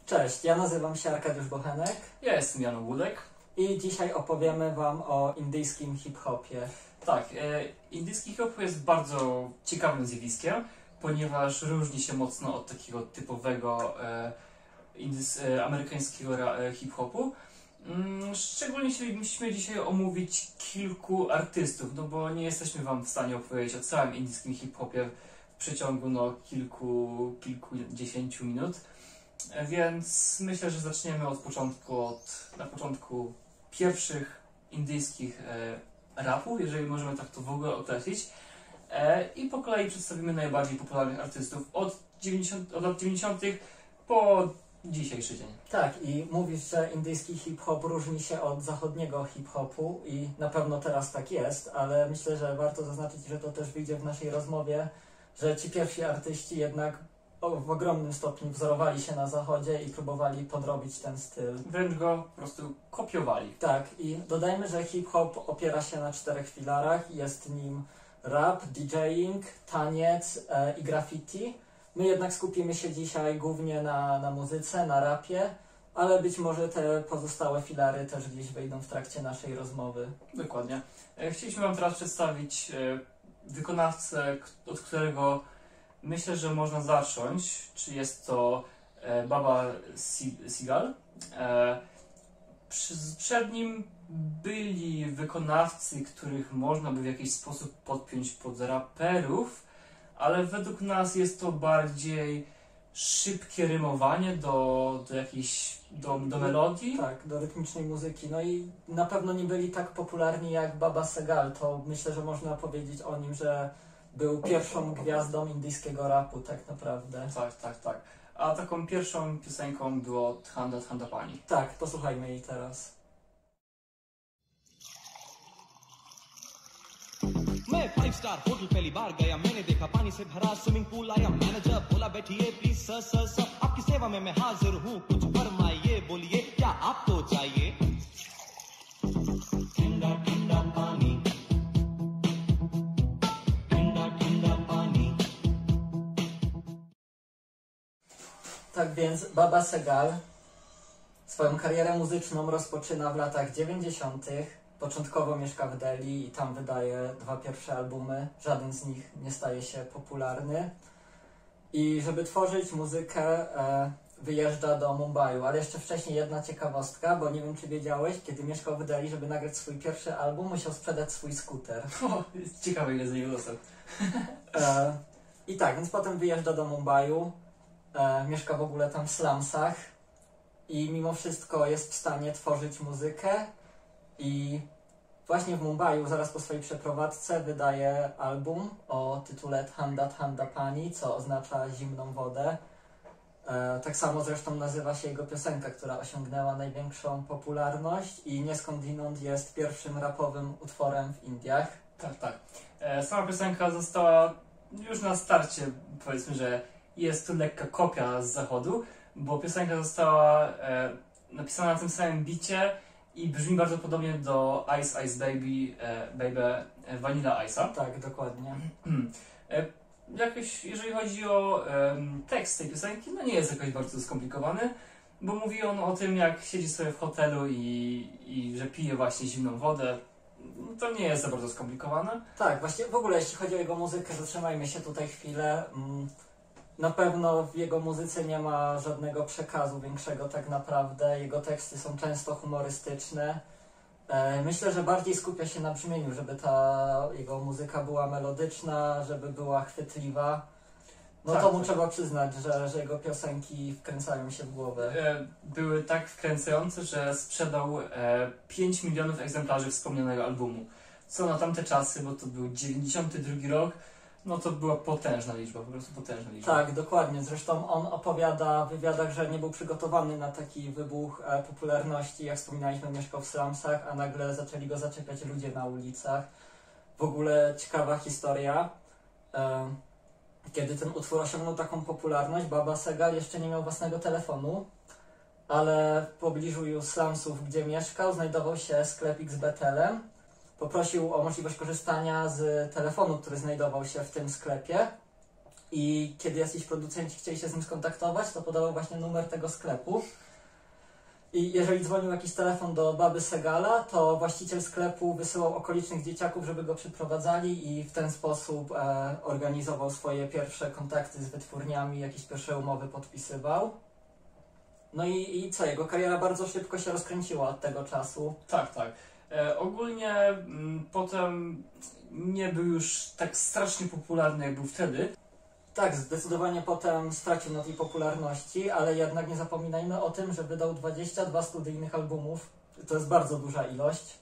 Cześć, ja nazywam się Arkadiusz Bochenek Ja jestem Jan Ogórek. i dzisiaj opowiemy Wam o indyjskim hip-hopie. Tak, indyjski hip-hop jest bardzo ciekawym zjawiskiem, ponieważ różni się mocno od takiego typowego amerykańskiego hip-hopu. Szczególnie chcielibyśmy dzisiaj omówić kilku artystów, no bo nie jesteśmy Wam w stanie opowiedzieć o całym indyjskim hip-hopie w przeciągu kilkudziesięciu minut. Więc myślę, że zaczniemy od początku, na początku pierwszych indyjskich rapów, jeżeli możemy tak to w ogóle określić. I po kolei przedstawimy najbardziej popularnych artystów od lat 90. po dzisiejszy dzień. Tak, i mówisz, że indyjski hip-hop różni się od zachodniego hip-hopu i na pewno teraz tak jest, ale myślę, że warto zaznaczyć, że to też wyjdzie w naszej rozmowie, że ci pierwsi artyści jednak w ogromnym stopniu wzorowali się na zachodzie i próbowali podrobić ten styl. Wręcz go po prostu kopiowali. Tak, i dodajmy, że hip-hop opiera się na 4 filarach. Jest nim rap, DJing, taniec i graffiti. My jednak skupimy się dzisiaj głównie na muzyce, na rapie, ale być może te pozostałe filary też gdzieś wejdą w trakcie naszej rozmowy. Dokładnie. Chcieliśmy Wam teraz przedstawić wykonawcę, od którego myślę, że można zacząć. Czy jest to Baba Segal. Przed nim byli wykonawcy, których można by w jakiś sposób podpiąć pod raperów, ale według nas jest to bardziej szybkie rymowanie do melodii. Tak, do rytmicznej muzyki. No i na pewno nie byli tak popularni jak Baba Segal. To myślę, że można powiedzieć o nim, że był pierwszą gwiazdą indyjskiego rapu tak naprawdę. Tak. A taką pierwszą piosenką było Thanda Thanda Pani. Tak, posłuchajmy jej teraz. मैं 5 star hotel पहली बार गया मैंने देखा पानी से भरा swimming pool आया मैनेजर बोला बैठिए प्लीज सर सर सर आपकी सेवा में मैं हाजिर हूँ कुछ फरमाइए बोलिए क्या आपको चाहिए ठंडा ठंडा पानी ठंडा ठंडा पानी. Tak więc Baba Segal swoją karierę muzyczną rozpoczyna w latach 90. Początkowo mieszka w Delhi i tam wydaje 2 pierwsze albumy. Żaden z nich nie staje się popularny. I żeby tworzyć muzykę wyjeżdża do Mumbaiu. Ale jeszcze wcześniej jedna ciekawostka, bo nie wiem czy wiedziałeś, kiedy mieszkał w Delhi, żeby nagrać swój pierwszy album, musiał sprzedać swój skuter. O, jest ciekawe ile z niego dostał. I tak, więc potem wyjeżdża do Mumbaiu. Mieszka w ogóle tam w slumsach i mimo wszystko jest w stanie tworzyć muzykę i właśnie w Mumbaiu zaraz po swojej przeprowadzce wydaje album o tytule Thanda Thanda Pani, co oznacza zimną wodę. Tak samo zresztą nazywa się jego piosenka, która osiągnęła największą popularność i nie skądinąd jest pierwszym rapowym utworem w Indiach. Tak. Sama piosenka została już na starcie, powiedzmy, że jest to lekka kopia z zachodu, bo piosenka została napisana na tym samym bicie i brzmi bardzo podobnie do Ice Ice Baby Vanilla Ice'a. Tak, dokładnie. Jeżeli chodzi o tekst tej piosenki, no nie jest jakoś bardzo skomplikowany, bo mówi on o tym, jak siedzi sobie w hotelu i że pije właśnie zimną wodę. To nie jest za bardzo skomplikowane. Tak, właśnie w ogóle jeśli chodzi o jego muzykę, zatrzymajmy się tutaj chwilę. Na pewno w jego muzyce nie ma żadnego przekazu większego tak naprawdę. Jego teksty są często humorystyczne. Myślę, że bardziej skupia się na brzmieniu, żeby ta jego muzyka była melodyczna, żeby była chwytliwa. No tak, to mu trzeba przyznać, że jego piosenki wkręcają się w głowę. Były tak wkręcające, że sprzedał 5 milionów egzemplarzy wspomnianego albumu. Co na tamte czasy, bo to był 92 rok, no to była potężna liczba, po prostu potężna liczba. Tak, dokładnie. Zresztą on opowiada w wywiadach, że nie był przygotowany na taki wybuch popularności. Jak wspominaliśmy, mieszkał w slumsach, a nagle zaczęli go zaczepiać ludzie na ulicach. W ogóle ciekawa historia. Kiedy ten utwór osiągnął taką popularność, Baba Segal jeszcze nie miał własnego telefonu, ale w pobliżu slumsów, gdzie mieszkał, znajdował się sklepik z Betelem. Poprosił o możliwość korzystania z telefonu, który znajdował się w tym sklepie i kiedy jacyś producenci chcieli się z nim skontaktować, to podawał właśnie numer tego sklepu. I jeżeli dzwonił jakiś telefon do baby Segala, to właściciel sklepu wysyłał okolicznych dzieciaków, żeby go przyprowadzali i w ten sposób organizował swoje pierwsze kontakty z wytwórniami, jakieś pierwsze umowy podpisywał. No i co, jego kariera bardzo szybko się rozkręciła od tego czasu. Tak, tak. Ogólnie potem nie był już tak strasznie popularny, jak był wtedy. Tak, zdecydowanie potem stracił na tej popularności, ale jednak nie zapominajmy o tym, że wydał 22 studyjnych albumów. To jest bardzo duża ilość.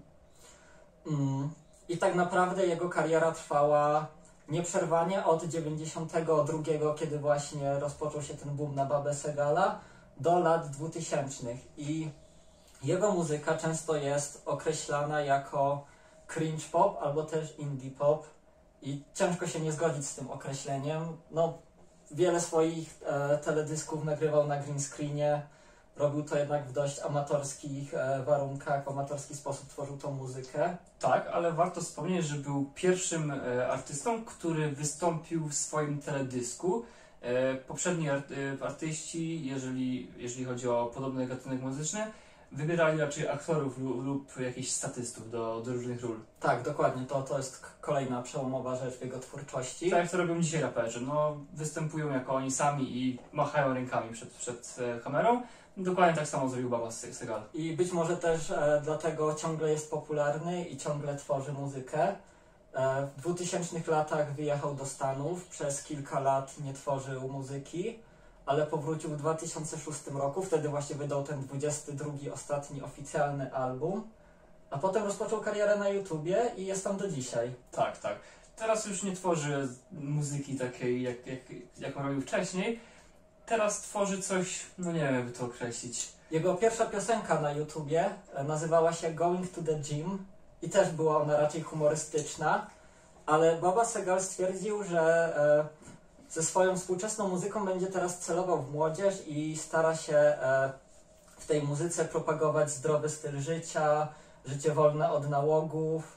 I tak naprawdę jego kariera trwała nieprzerwanie od 92, kiedy właśnie rozpoczął się ten boom na babę Segala, do lat 2000. I jego muzyka często jest określana jako cringe pop albo też indie pop. I ciężko się nie zgodzić z tym określeniem. No, wiele swoich teledysków nagrywał na green screenie. Robił to jednak w dość amatorskich warunkach, w amatorski sposób tworzył tą muzykę. Tak, ale warto wspomnieć, że był pierwszym artystą, który wystąpił w swoim teledysku. Poprzedni artyści, jeżeli chodzi o podobny gatunek muzyczny, wybierali raczej aktorów lub jakichś statystów do różnych ról. Tak, dokładnie. To jest kolejna przełomowa rzecz w jego twórczości. Tak jak to robią dzisiaj raperzy. No, występują jako oni sami i machają rękami przed kamerą. Dokładnie tak samo zrobił Baba Segal. I być może też dlatego ciągle jest popularny i ciągle tworzy muzykę. W 2000 latach wyjechał do Stanów, przez kilka lat nie tworzył muzyki, ale powrócił w 2006 roku, wtedy właśnie wydał ten 22, ostatni oficjalny album, a potem rozpoczął karierę na YouTubie i jest tam do dzisiaj. Tak, tak. Teraz już nie tworzy muzyki takiej, jaką robił wcześniej. Teraz tworzy coś, no nie wiem, jakby to określić. Jego pierwsza piosenka na YouTubie nazywała się Going to the Gym i też była ona raczej humorystyczna, ale Baba Segal stwierdził, że ze swoją współczesną muzyką będzie teraz celował w młodzież i stara się w tej muzyce propagować zdrowy styl życia, życie wolne od nałogów.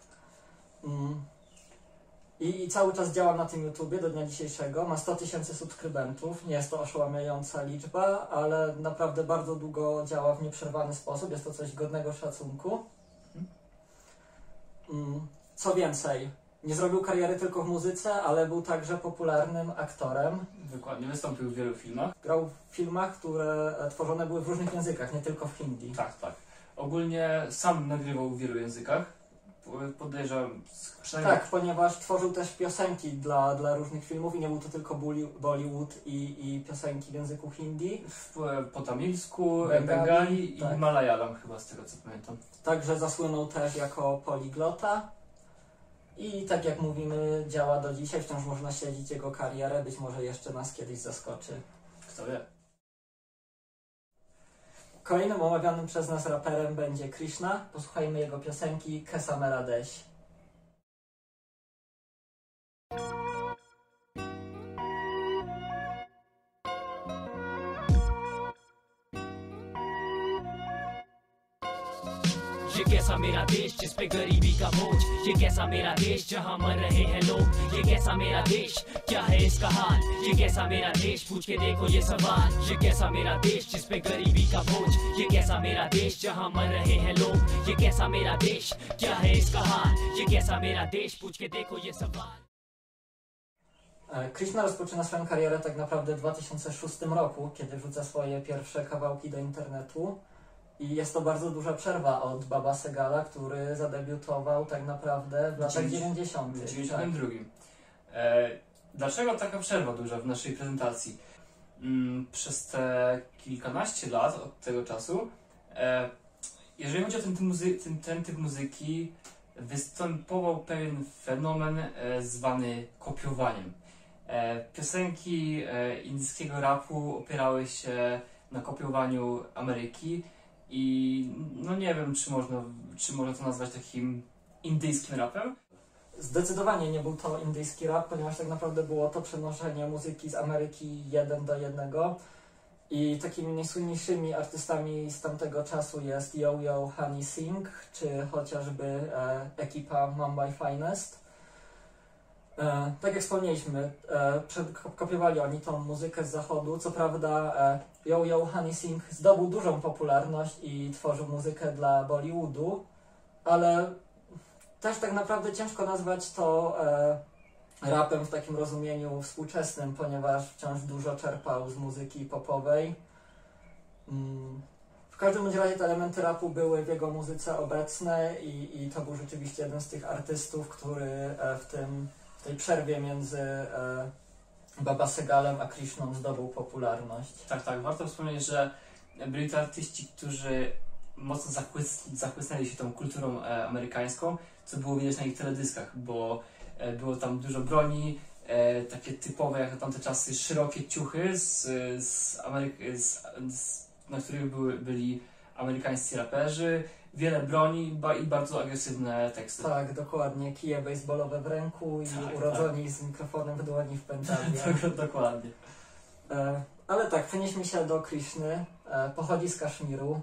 I cały czas działa na tym YouTubie do dnia dzisiejszego. Ma 100 000 subskrybentów. Nie jest to oszałamiająca liczba, ale naprawdę bardzo długo działa w nieprzerwany sposób. Jest to coś godnego szacunku. Co więcej, nie zrobił kariery tylko w muzyce, ale był także popularnym aktorem. Dokładnie, wystąpił w wielu filmach. Grał w filmach, które tworzone były w różnych językach, nie tylko w hindi. Tak, tak. Ogólnie sam nagrywał w wielu językach. Podejrzewam, przynajmniej... Tak, ponieważ tworzył też piosenki dla różnych filmów i nie był to tylko Bollywood i piosenki w języku hindi. Po tamilsku, Bengali, i tak. Malayalam chyba, z tego co pamiętam. Także zasłynął też jako poliglota i tak jak mówimy, działa do dzisiaj, wciąż można śledzić jego karierę, być może jeszcze nas kiedyś zaskoczy. Kto wie? Kolejnym omawianym przez nas raperem będzie Krishna. Posłuchajmy jego piosenki Kesa Mera Desh. ये कैसा मेरा देश जिस पे गरीबी का बोझ, ये कैसा मेरा देश जहाँ मर रहे हैं लोग, ये कैसा मेरा देश क्या है इसका हाल, ये कैसा मेरा देश पूछ के देखो ये सवाल, ये कैसा मेरा देश जिस पे गरीबी का बोझ, ये कैसा मेरा देश जहाँ मर रहे हैं लोग, ये कैसा मेरा देश क्या है इसका हाल, ये कैसा मेरा देश पूछ के देखो ये सवाल. Krishna rozpoczyna swoją karierę tak naprawdę w 2006 roku, kiedy wrzuca swoje pierwsze kawałki do internetu. I jest to bardzo duża przerwa od Baba Segala, który zadebiutował tak naprawdę w latach 90. W 92. Dlaczego taka przerwa duża w naszej prezentacji? Przez te kilkanaście lat od tego czasu, jeżeli chodzi o ten typ muzyki, występował pewien fenomen zwany kopiowaniem. Piosenki indyjskiego rapu opierały się na kopiowaniu Ameryki i no nie wiem, czy można to nazwać takim indyjskim rapem. Zdecydowanie nie był to indyjski rap, ponieważ tak naprawdę było to przenoszenie muzyki z Ameryki 1 do 1. I takimi najsłynniejszymi artystami z tamtego czasu jest Yo-Yo Honey Singh, czy chociażby ekipa Mumbai Finest. Tak jak wspomnieliśmy, kopiowali oni tą muzykę z zachodu. Co prawda Yo Yo Honey Sing zdobył dużą popularność i tworzył muzykę dla Bollywoodu, ale też tak naprawdę ciężko nazwać to rapem w takim rozumieniu współczesnym, ponieważ wciąż dużo czerpał z muzyki popowej. W każdym razie te elementy rapu były w jego muzyce obecne i to był rzeczywiście jeden z tych artystów, który w tej przerwie między Baba Segalem a Krishną zdobył popularność. Tak, warto wspomnieć, że byli to artyści, którzy mocno zachłysnęli się tą kulturą amerykańską, co było widać na ich teledyskach, bo było tam dużo broni, takie typowe jak na tamte czasy szerokie ciuchy, na których byli amerykańscy raperzy, wiele broni i bardzo agresywne teksty. Tak, dokładnie. Kije baseballowe w ręku i urodzoni z mikrofonem w dłoni w pętawie. Dokładnie. Ale tak, przenieśmy się do Krishny. Pochodzi z Kaszmiru.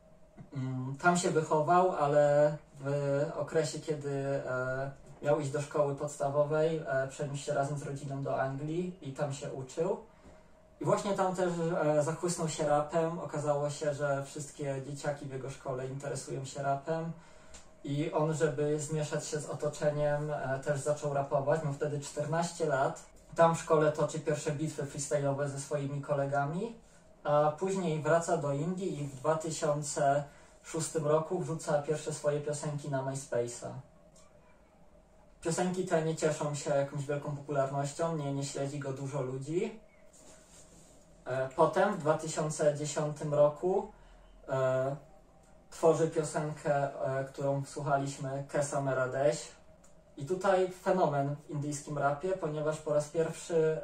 Tam się wychował, ale w okresie, kiedy miał iść do szkoły podstawowej, przeniósł się razem z rodziną do Anglii i tam się uczył. I właśnie tam też zachłysnął się rapem. Okazało się, że wszystkie dzieciaki w jego szkole interesują się rapem. I on, żeby zmieszać się z otoczeniem, też zaczął rapować. Miał wtedy 14 lat. Tam w szkole toczy pierwsze bitwy freestyle'owe ze swoimi kolegami. A później wraca do Indii i w 2006 roku wrzuca pierwsze swoje piosenki na MySpace'a. Piosenki te nie cieszą się jakąś wielką popularnością, nie śledzi go dużo ludzi. Potem w 2010 roku tworzy piosenkę, którą słuchaliśmy, Kesa Mera Desh. I tutaj fenomen w indyjskim rapie, ponieważ po raz pierwszy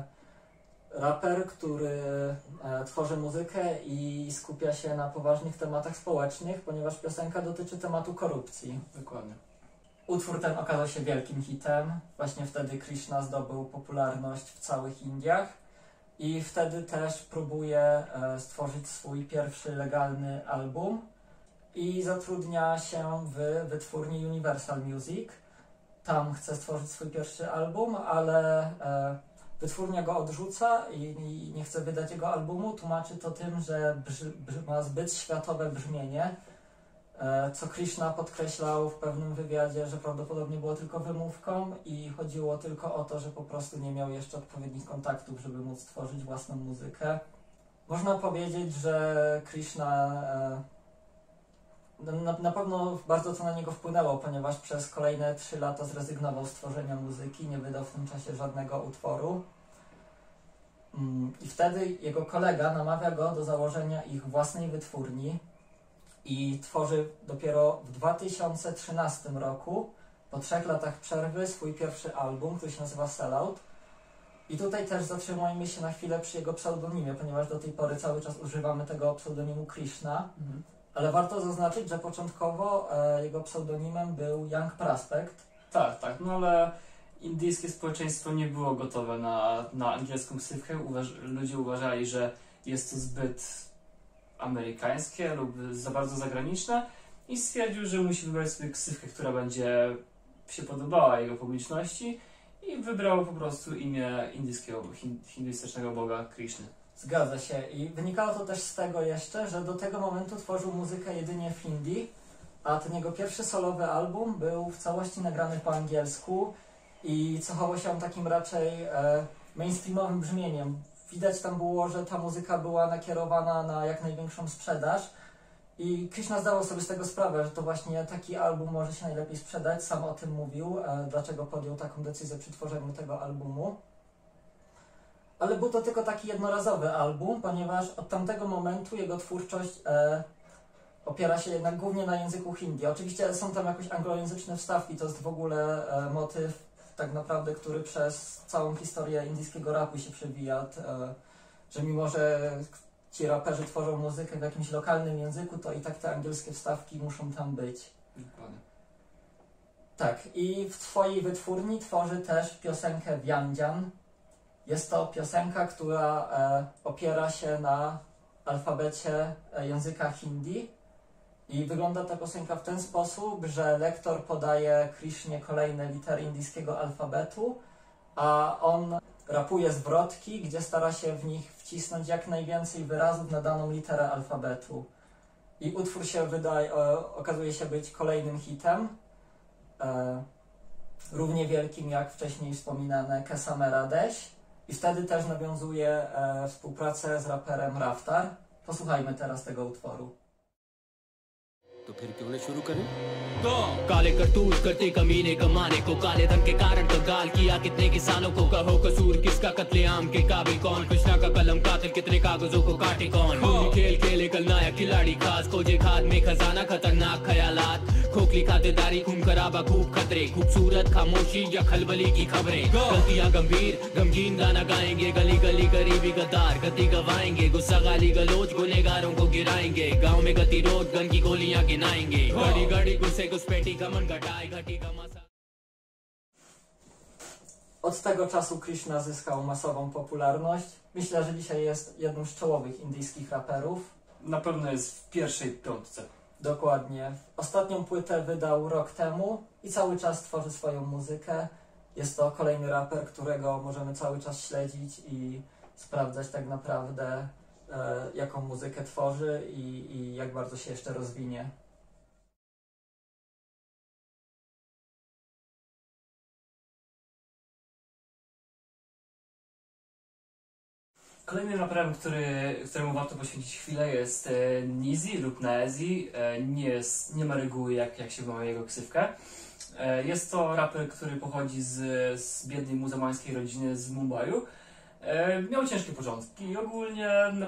raper, który tworzy muzykę i skupia się na poważnych tematach społecznych, ponieważ piosenka dotyczy tematu korupcji. Dokładnie. Utwór ten okazał się wielkim hitem. Właśnie wtedy Krishna zdobył popularność w całych Indiach. I wtedy też próbuje stworzyć swój pierwszy legalny album i zatrudnia się w wytwórni Universal Music. Tam chce stworzyć swój pierwszy album, ale wytwórnia go odrzuca i nie chce wydać jego albumu. Tłumaczy to tym, że ma zbyt światowe brzmienie, co Krishna podkreślał w pewnym wywiadzie, że prawdopodobnie było tylko wymówką i chodziło tylko o to, że po prostu nie miał jeszcze odpowiednich kontaktów, żeby móc stworzyć własną muzykę. Można powiedzieć, że Krishna na pewno bardzo to na niego wpłynęło, ponieważ przez kolejne 3 lata zrezygnował z tworzenia muzyki, nie wydał w tym czasie żadnego utworu. I wtedy jego kolega namawia go do założenia ich własnej wytwórni i tworzy dopiero w 2013 roku, po 3 latach przerwy, swój pierwszy album, który się nazywa Sellout. I tutaj też zatrzymujmy się na chwilę przy jego pseudonimie, ponieważ do tej pory cały czas używamy tego pseudonimu Krishna. Ale warto zaznaczyć, że początkowo jego pseudonimem był Young Prospect. Tak, no ale indyjskie społeczeństwo nie było gotowe na angielską ksywkę. Ludzie uważali, że jest to zbyt amerykańskie lub za bardzo zagraniczne i stwierdził, że musi wybrać sobie ksywkę, która będzie się podobała jego publiczności i wybrał po prostu imię indyjskiego, hinduistycznego boga Krishny. Zgadza się i wynikało to też z tego jeszcze, że do tego momentu tworzył muzykę jedynie w hindi, a ten jego pierwszy solowy album był w całości nagrany po angielsku i cechował się takim raczej mainstreamowym brzmieniem. Widać tam było, że ta muzyka była nakierowana na jak największą sprzedaż i Krishna zdawał sobie z tego sprawę, że to właśnie taki album może się najlepiej sprzedać. Sam o tym mówił, dlaczego podjął taką decyzję przy tworzeniu tego albumu. Ale był to tylko taki jednorazowy album, ponieważ od tamtego momentu jego twórczość opiera się jednak głównie na języku hindi. Oczywiście są tam jakoś anglojęzyczne wstawki, to jest w ogóle motyw tak naprawdę, który przez całą historię indyjskiego rapu się przewija, że mimo, że ci raperzy tworzą muzykę w jakimś lokalnym języku, to i tak te angielskie wstawki muszą tam być. Dokładnie. Tak, i w swojej wytwórni tworzy też piosenkę Vyanjan. Jest to piosenka, która opiera się na alfabecie języka hindi I wygląda ta piosenka w ten sposób, że lektor podaje Krishnie kolejne litery indyjskiego alfabetu, a on rapuje zwrotki, gdzie stara się w nich wcisnąć jak najwięcej wyrazów na daną literę alfabetu. I utwór się okazuje się być kolejnym hitem, równie wielkim jak wcześniej wspominane Kaisa Mera Desh. I wtedy też nawiązuje współpracę z raperem Raftar. Posłuchajmy teraz tego utworu. तो फिर क्यों न शुरू करें? काले करतूत करते कमीने कमाने को काले धन के कारण तो गाल किया कितने किसानों को कहो कसूर किसका कत्लेआम के काबिल कौन कृष्णा का कलम कातिल कितने कागजों को काटे कौन खेल खेले कल नायक खिलाड़ी खास खोजे खाद में खजाना खतरनाक ख्यालात खोखली खातेदारी खून खराबा खूब खतरे खूबसूरत खामोशी या खलबली की खबरें गलतियां गंभीर गमगीन गाना गाएंगे गली गली गरीबी गद्दार गति गवाएंगे गुस्सा गाली गलोच गुनेगारों को गिराएंगे गांव में गतिरोध गन की गोलियां गिनाएंगे घड़ी घड़ी गुस्से घुसपैठी घमंड घटाए घटी का मसा. Od tego czasu Krishna zyskał masową popularność. Myślę, że dzisiaj jest jednym z czołowych indyjskich raperów. Na pewno jest w pierwszej piątce. Dokładnie. Ostatnią płytę wydał rok temu i cały czas tworzy swoją muzykę. Jest to kolejny raper, którego możemy cały czas śledzić i sprawdzać tak naprawdę, jaką muzykę tworzy i jak bardzo się jeszcze rozwinie. Kolejnym raperem, któremu warto poświęcić chwilę, jest Nizi lub Naezi. Nie ma reguły, jak się ma jego ksywkę. Jest to raper, który pochodzi z biednej muzułmańskiej rodziny z Mumbaiu. Miał ciężkie początki i ogólnie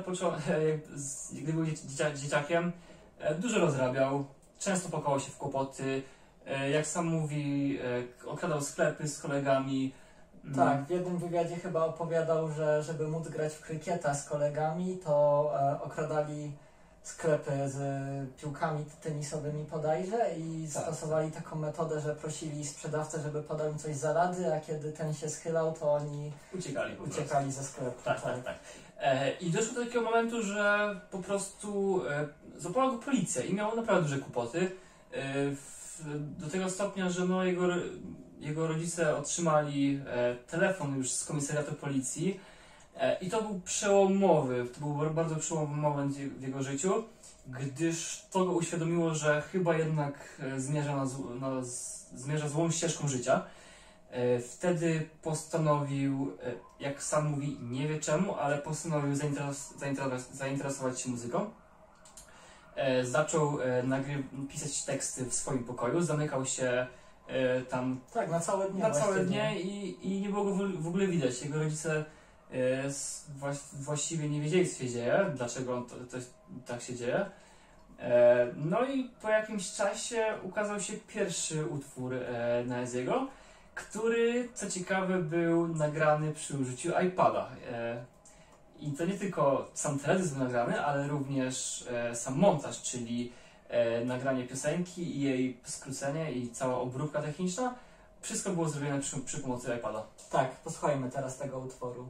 gdy był dzieciakiem, dużo rozrabiał, często pakował się w kłopoty. Jak sam mówi, okradał sklepy z kolegami. Tak, w jednym wywiadzie chyba opowiadał, że żeby móc grać w krykieta z kolegami, to okradali sklepy z piłkami tenisowymi podajże i stosowali taką metodę, że prosili sprzedawcę, żeby podał im coś za rady, a kiedy ten się schylał, to oni uciekali ze sklepu. Tak. I doszło do takiego momentu, że po prostu złapała go policja i miał naprawdę duże kłopoty. Do tego stopnia, że jego rodzice otrzymali telefon już z komisariatu policji i to był bardzo przełomowy moment w jego życiu, gdyż to go uświadomiło, że chyba jednak zmierza złą ścieżką życia. Wtedy postanowił, jak sam mówi, nie wie czemu, ale postanowił zainteresować się muzyką. Zaczął pisać teksty w swoim pokoju, zamykał się tam na całe dnie i nie było go w ogóle widać. Jego rodzice właściwie nie wiedzieli, co się dzieje, dlaczego tak się dzieje. No i po jakimś czasie ukazał się pierwszy utwór Naeziego, który, co ciekawe, był nagrany przy użyciu iPada. I to nie tylko sam teledysk był nagrany, ale również sam montaż, czyli nagranie piosenki i jej skrócenie i cała obróbka techniczna. Wszystko było zrobione przy pomocy iPada. Tak, posłuchajmy teraz tego utworu.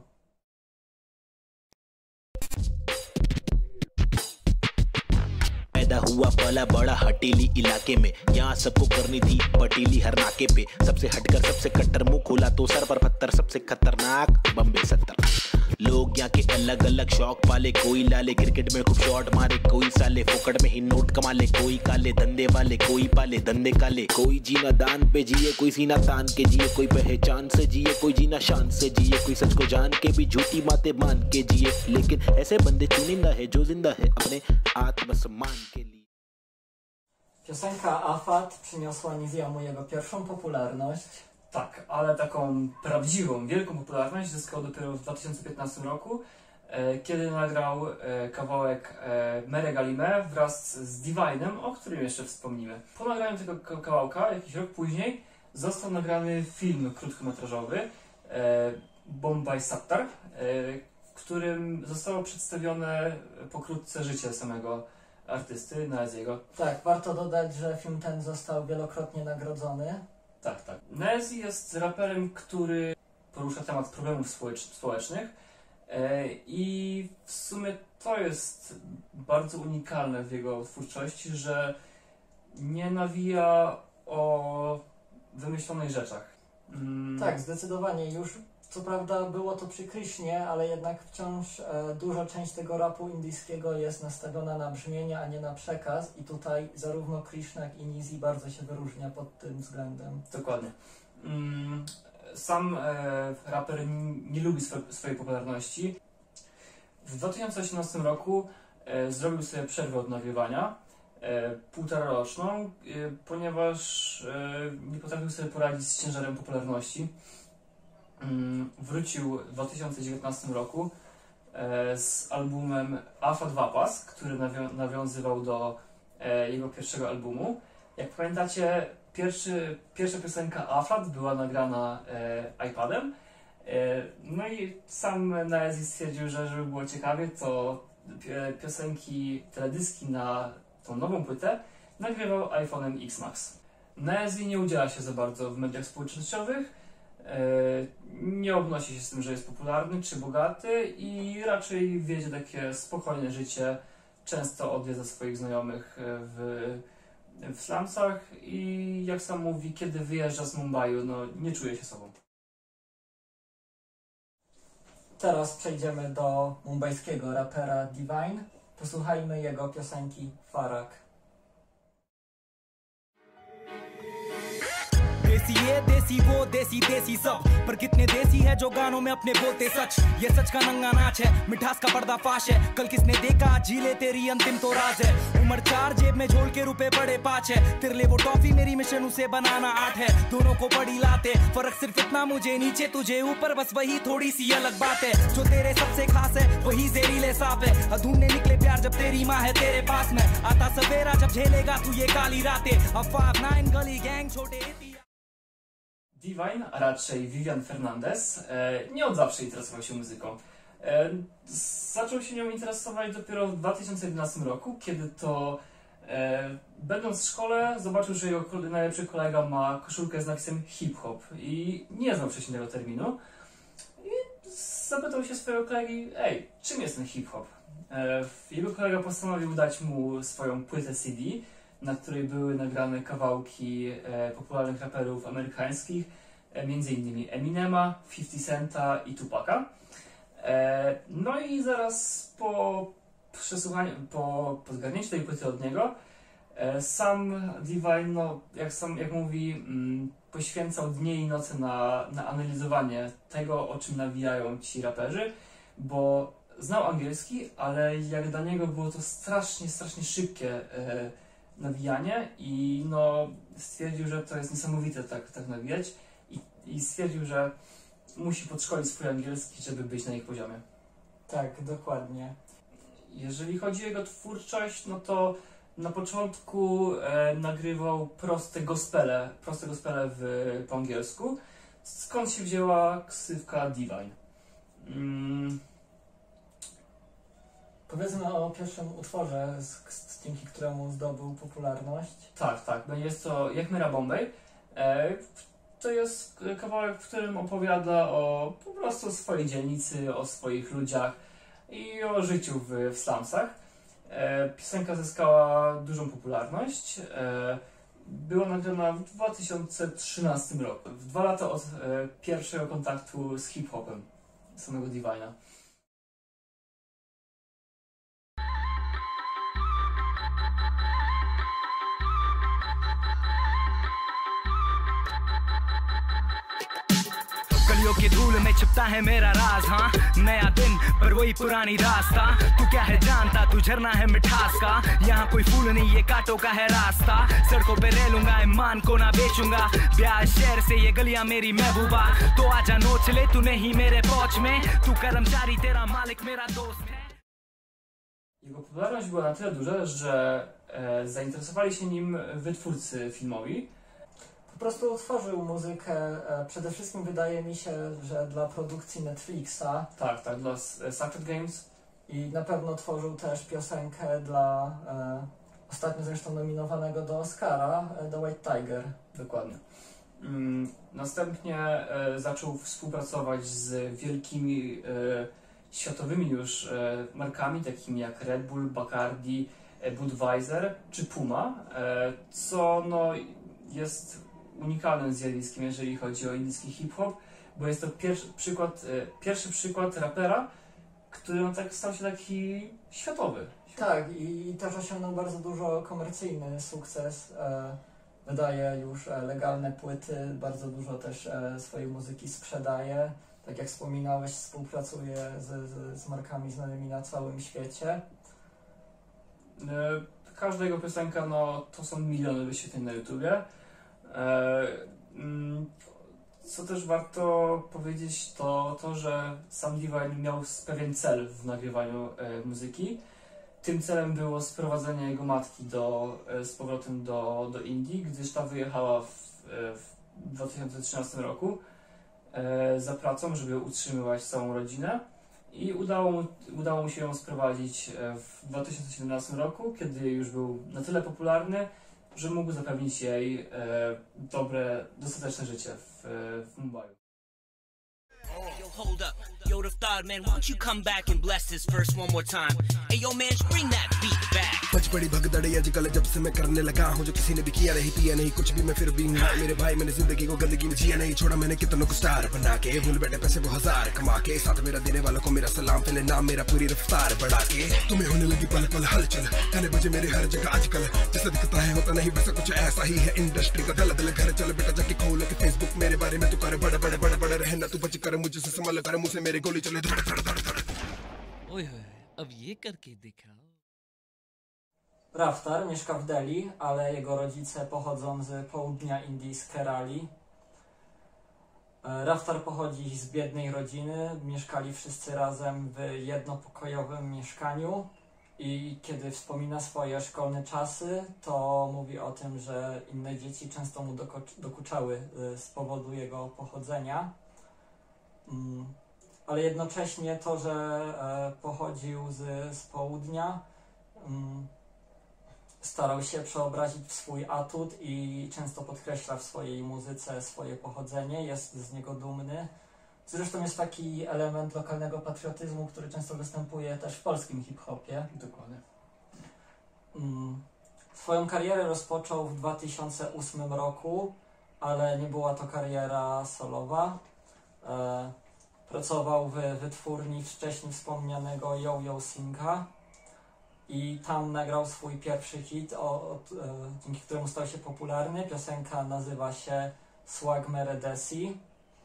पैदा हुआ पला बड़ा हटीली इलाके में यहाँ सबको करनी थी पटीली हर नाके पे सबसे हटकर सबसे कट्टर मुंह खोला तो सर पर पत्थर सबसे खतरनाक बम्बे 70 लोग यहाँ के अलग अलग शौक पाले कोई लाले क्रिकेट में खूब शॉट मारे कोई साले फोकट में ही नोट कमा ले कोई काले धंधे वाले कोई पाले धंधे काले कोई जीना दान पे जिए कोई सीना तान के जिए कोई पहचान से जिए कोई जीना शान से जिए कोई सच को जान के भी झूठी बातें मान के जिए लेकिन ऐसे बंदे चुनिंदा है जो जिंदा है अपने आत्मसम्मान के लिए. Piosenka Afat przyniosła Niziemu jego pierwszą popularność. Tak, ale taką prawdziwą, wielką popularność zyskał dopiero w 2015 roku, kiedy nagrał kawałek Mere Galime wraz z Divine'em, o którym jeszcze wspomnimy. Po nagraniu tego kawałka, jakiś rok później, został nagrany film krótkometrażowy Bombay Sattar, w którym zostało przedstawione pokrótce życie samego artysty, Naeziego. Tak, warto dodać, że film ten został wielokrotnie nagrodzony. Tak. Naezi jest raperem, który porusza temat problemów społecznych I w sumie to jest bardzo unikalne w jego twórczości, że nie nawija o wymyślonych rzeczach. Tak, zdecydowanie. Już co prawda było to przy Krishnie, ale jednak wciąż duża część tego rapu indyjskiego jest nastawiona na brzmienie, a nie na przekaz. I tutaj zarówno Krishna, jak i Nizi bardzo się wyróżnia pod tym względem. Dokładnie. Sam raper nie lubi swojej popularności. W 2018 roku zrobił sobie przerwę od nagrywania, półtoraroczną, ponieważ nie potrafił sobie poradzić z ciężarem popularności. Wrócił w 2019 roku z albumem Alpha 2 Pass, który nawiązywał do jego pierwszego albumu. Jak pamiętacie, pierwsza piosenka Afrat była nagrana iPadem. No i sam Naezi stwierdził, że żeby było ciekawie, to piosenki, teledyski na tą nową płytę nagrywał iPhone'em X Max. Naezi nie udziela się za bardzo w mediach społecznościowych, nie obnosi się z tym, że jest popularny czy bogaty i raczej wiedzie takie spokojne życie. Często odwiedza swoich znajomych w slumsach i jak sam mówi, kiedy wyjeżdża z Mumbaiu, no nie czuje się sobą. Teraz przejdziemy do mumbajskiego rapera Divine. Posłuchajmy jego piosenki Farak. देसी ये देसी वो देसी देसी सब पर कितने देसी है जो गानों में अपने बोलते सच ये सच का नंगा नाच है मिठास का पर्दाफाश है कल किसने देखा जी ले तेरी अंतिम तो राज है उम्र 4 जेब में झोल के रुपए पड़े 5 है तेरे लिए वो टॉफी मेरी मिशन उसे बनाना 8 है दोनों को बड़ी लाते फर्क सिर्फ इतना मुझे नीचे तुझे ऊपर बस वही थोड़ी सी अलग बात है जो तेरे सबसे खास है वही जहरीले सांप है ढूंढने निकले प्यार जब तेरी माँ है तेरे पास में आता सवेरा जब झेलेगा तू ये काली रातें अब 5-9 गली गैंग छोटे Divine, a raczej Vivian Fernandez, nie od zawsze interesował się muzyką. Zaczął się nią interesować dopiero w 2011 roku, kiedy to będąc w szkole zobaczył, że jego najlepszy kolega ma koszulkę z napisem hip-hop i nie znał wcześniej tego terminu. I zapytał się swojego kolegi, ej, czym jest ten hip-hop? Jego kolega postanowił dać mu swoją płytę CD, na której były nagrane kawałki popularnych raperów amerykańskich, m.in. Eminema, 50 Centa i Tupaca. No i zaraz po zgarnięciu tej płyty od niego, sam Divine, no, jak mówi, poświęcał dnie i noce na analizowanie tego, o czym nawijają ci raperzy, bo znał angielski, ale jak dla niego było to strasznie szybkie nawijanie i no, stwierdził, że to jest niesamowite tak nawijać i stwierdził, że musi podszkolić swój angielski, żeby być na ich poziomie. Tak, dokładnie. Jeżeli chodzi o jego twórczość, no to na początku nagrywał proste gospele po angielsku, skąd się wzięła ksywka Divine. Powiedzmy o pierwszym utworze, dzięki któremu zdobył popularność. Tak. Jest to Jechmera Bombay. To jest kawałek, w którym opowiada po prostu o swojej dzielnicy, o swoich ludziach i o życiu w slumsach. Piosenka zyskała dużą popularność. Była nagrana w 2013 roku, w 2 lata od pierwszego kontaktu z hip-hopem samego Divine'a. गलियों की धूल में छिपता है मेरा राज हाँ नया दिन पर वही पुरानी रास्ता तू क्या है जानता तू झरना है मिठास का यहाँ कोई फूल नहीं ये कांटों का है रास्ता सड़कों पे रह लूंगा ईमान को ना बेचूंगा ब्याज शहर से ये गलियां मेरी महबूबा तो आजा नोच ले तू नहीं मेरे पहुंच में तू कर्मचारी तेरा मालिक मेरा दोस्त है. Jego popularność była na tyle duża, że zainteresowali się nim wytwórcy filmowi. Po prostu tworzył muzykę, przede wszystkim wydaje mi się, że dla produkcji Netflixa. Tak, dla Sacred Games. I na pewno tworzył też piosenkę dla ostatnio zresztą nominowanego do Oscara, The White Tiger. Dokładnie. Następnie zaczął współpracować z wielkimi światowymi już markami, takimi jak Red Bull, Bacardi, Budweiser czy Puma, co no, jest unikalnym zjawiskiem, jeżeli chodzi o indyjski hip-hop, bo jest to pierwszy przykład rapera, który no, tak stał się taki światowy. Tak, i też osiągnął bardzo dużo komercyjny sukces. Wydaje już legalne płyty, bardzo dużo też swojej muzyki sprzedaje. Tak jak wspominałeś, współpracuje z markami znanymi na całym świecie. Każda jego piosenka, no, to są miliony wyświetleń na YouTubie. Co też warto powiedzieć, to, że sam Divine miał pewien cel w nagrywaniu muzyki. Tym celem było sprowadzenie jego matki z powrotem do Indii, gdyż ta wyjechała w 2013 roku za pracą, żeby utrzymywać całą rodzinę. I udało mu się ją sprowadzić w 2017 roku, kiedy już był na tyle popularny, że mógł zapewnić jej dostateczne życie w Mumbai. Yo, hold up. Yo, the thought, man, why don't you come back and bless this verse one more time? Hey, yo, man, bring that beat back. बच बड़ी भगदड़ आजकल जब से मैं करने लगा हूँ जो किसी ने भी किया नहीं पिया नहीं कुछ भी मैं फिर भी हूँ मेरे भाई मैंने जिंदगी को गंदगी में जिया नहीं छोड़ा मैंने कितनों को स्टार बना के भूल बैठे पैसे वो हजार कमा के साथ मेरा देने वालों को मेरा सलाम पहले नाम मेरा पूरी रफ्तार बढ़ा के तुम्हें होने लगी पल पल हलचल गाने बजे मेरे हर जगह आजकल जैसा दिखता है होता नहीं वैसा कुछ ऐसा ही है इंडस्ट्री का दल दल घर चल बेटा जाके खोल के फेसबुक मेरे बारे में तू कर बड़े बड़े बड़े बड़े रहना तू बच कर मुझसे संभल कर मुझसे मेरे गोली चले धड़ धड़ धड़ धड़ ओए होए अब ये करके दिखाओ. Raftar mieszka w Delhi, ale jego rodzice pochodzą z południa Indii, z Kerali. Raftar pochodzi z biednej rodziny, mieszkali wszyscy razem w jednopokojowym mieszkaniu i kiedy wspomina swoje szkolne czasy, to mówi o tym, że inne dzieci często mu dokuczały z powodu jego pochodzenia. Ale jednocześnie to, że pochodził z południa, starał się przeobrazić w swój atut i często podkreśla w swojej muzyce swoje pochodzenie, jest z niego dumny. Zresztą jest taki element lokalnego patriotyzmu, który często występuje też w polskim hip-hopie. Dokładnie. Swoją karierę rozpoczął w 2008 roku, ale nie była to kariera solowa. Pracował w wytwórni wcześniej wspomnianego Yo-Yo Singha i tam nagrał swój pierwszy hit, dzięki któremu stał się popularny. Piosenka nazywa się Swag Mere Desi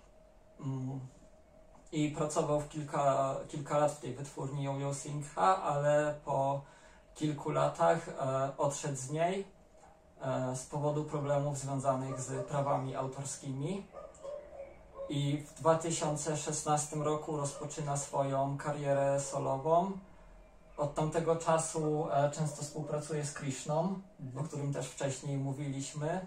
i pracował kilka lat w tej wytwórni Yo-Yo Singha, ale po kilku latach odszedł z niej z powodu problemów związanych z prawami autorskimi. I w 2016 roku rozpoczyna swoją karierę solową. Od tamtego czasu często współpracuje z Krishną, o którym też wcześniej mówiliśmy.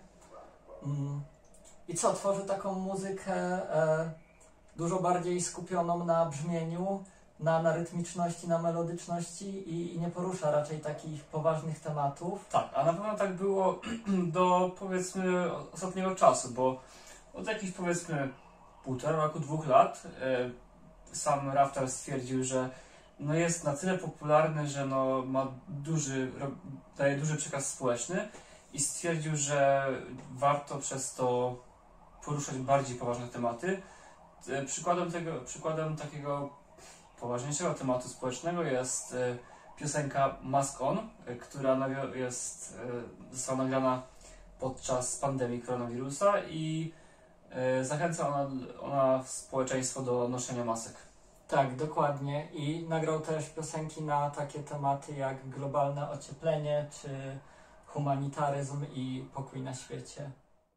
I co, tworzy taką muzykę dużo bardziej skupioną na brzmieniu, na rytmiczności, na melodyczności i nie porusza raczej takich poważnych tematów. Tak, a na pewno tak było do powiedzmy ostatniego czasu, bo od jakichś powiedzmy 1,5 roku, 2 lat sam Raftar stwierdził, że no jest na tyle popularny, że no daje duży przekaz społeczny i stwierdził, że warto przez to poruszać bardziej poważne tematy. Przykładem takiego poważniejszego tematu społecznego jest piosenka Mask On, która została nagrana podczas pandemii koronawirusa i zachęca ona społeczeństwo do noszenia masek. Tak, dokładnie. I nagrał też piosenki na takie tematy jak globalne ocieplenie, czy humanitaryzm i pokój na świecie.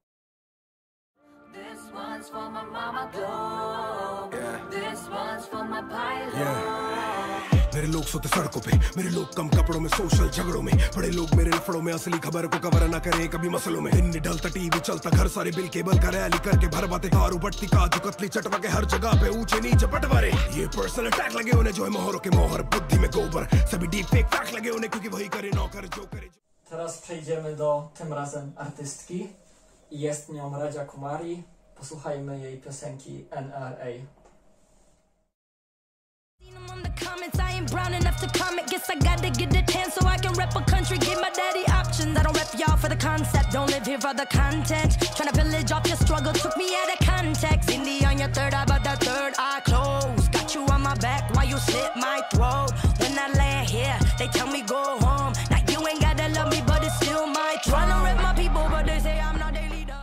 This one's for my mama glow. This one's for my pilot. मेरे लोग सोते सड़कों पे मेरे लोग कम कपड़ों में सोशल झगड़ों में बड़े लोग मेरे लफड़ों में असली खबर को कवर ना करें कभी मसलों में दिन निढलता टीवी चलता घर सारे बिल केबल का रैली करके भर बातें दारू बटती काजू कतली चटवा के हर जगह पे ऊंचे नीचे बंटवारे ये पर्सनल अटैक लगे उन्हें जो है मोहरों के मोहर बुद्धि में गोबर सभी डीप फेक फैक्ट लगे उन्हें क्योंकि वही करे नौकर जो करे. Teraz przejdziemy do tym razem artystki. Jest nią Radha Kumari. Posłuchajmy jej piosenki NRA. comments, I ain't brown enough to comment. Guess I gotta get the tan so I can rep a country. Give my daddy options. I don't rep y'all for the concept. Don't live here for the content. Tryna pillage off your struggle took me out of context. Indie on your third eye, but that third eye closed. Got you on my back while you slit my throat. When I land here, they tell me go home. Now you ain't gotta love me, but it's still my throne. Tryna rep my people, but they say I'm not their leader.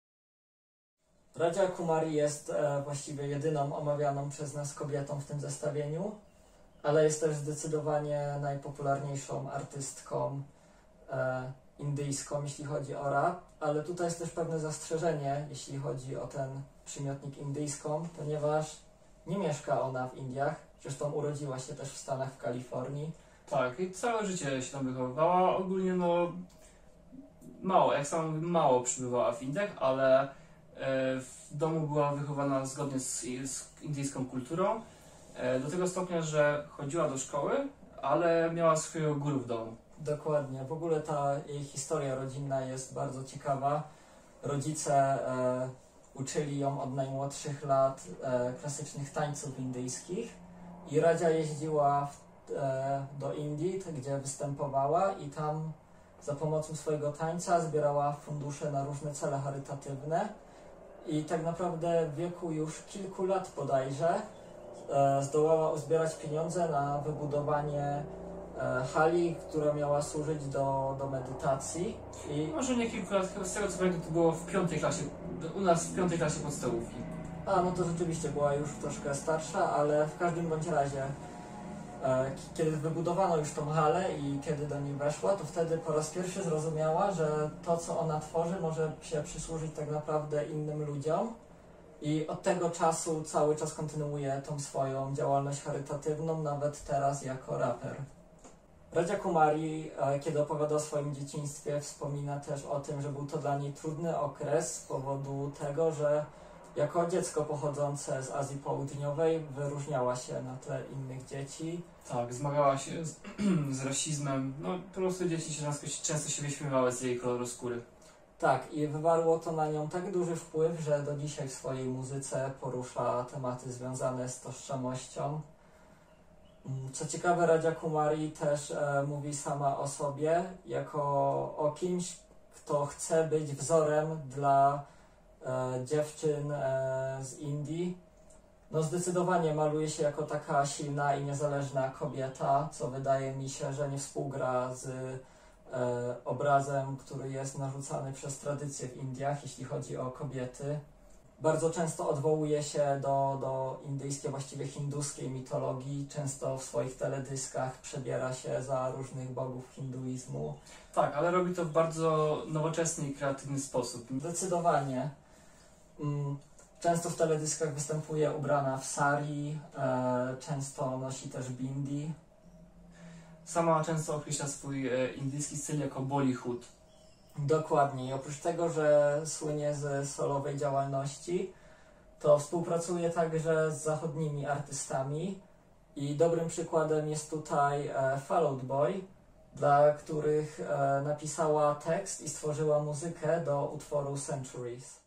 Radja Kumari jest właściwie jedyną omawianą przez nas kobietą w tym zestawieniu, ale jest też zdecydowanie najpopularniejszą artystką indyjską, jeśli chodzi o rap, ale tutaj jest też pewne zastrzeżenie, jeśli chodzi o ten przymiotnik indyjską, ponieważ nie mieszka ona w Indiach, zresztą urodziła się też w Stanach, w Kalifornii. Tak, i całe życie się tam wychowywała, ogólnie no mało, jak sam mówię, mało przybywała w Indiach, ale w domu była wychowana zgodnie z indyjską kulturą, do tego stopnia, że chodziła do szkoły, ale miała swojego guru w domu. Dokładnie, w ogóle ta jej historia rodzinna jest bardzo ciekawa. Rodzice uczyli ją od najmłodszych lat klasycznych tańców indyjskich i Radja jeździła do Indii, gdzie występowała i tam za pomocą swojego tańca zbierała fundusze na różne cele charytatywne i tak naprawdę w wieku już kilku lat bodajże zdołała uzbierać pieniądze na wybudowanie hali, która miała służyć do medytacji. I może nie kilku lat, chyba z tego co pamiętam to było w 5. klasie, u nas w 5. klasie podstawówki. A, no to rzeczywiście była już troszkę starsza, ale w każdym bądź razie kiedy wybudowano już tą halę i kiedy do niej weszła, to wtedy po raz pierwszy zrozumiała, że to co ona tworzy może się przysłużyć tak naprawdę innym ludziom i od tego czasu cały czas kontynuuje tą swoją działalność charytatywną, nawet teraz jako raper. Radja Kumari, kiedy opowiada o swoim dzieciństwie, wspomina też o tym, że był to dla niej trudny okres z powodu tego, że jako dziecko pochodzące z Azji Południowej wyróżniała się na tle innych dzieci. Tak, zmagała się z rasizmem, no po prostu dzieci się często się wyśmiewały z jej koloru skóry. Tak, i wywarło to na nią tak duży wpływ, że do dzisiaj w swojej muzyce porusza tematy związane z tożsamością. Co ciekawe, Radja Kumari też mówi sama o sobie jako o kimś, kto chce być wzorem dla dziewczyn z Indii. No zdecydowanie maluje się jako taka silna i niezależna kobieta, co wydaje mi się, że nie współgra z obrazem, który jest narzucany przez tradycję w Indiach, jeśli chodzi o kobiety. Bardzo często odwołuje się do indyjskiej, właściwie hinduskiej mitologii. Często w swoich teledyskach przebiera się za różnych bogów hinduizmu. Tak, ale robi to w bardzo nowoczesny i kreatywny sposób. Zdecydowanie. Często w teledyskach występuje ubrana w sari, często nosi też bindi. Sama często określa swój indyjski styl jako Bollywood. Dokładnie. I oprócz tego, że słynie z solowej działalności, to współpracuje także z zachodnimi artystami. I dobrym przykładem jest tutaj Fall Out Boy, dla których napisała tekst i stworzyła muzykę do utworu Centuries.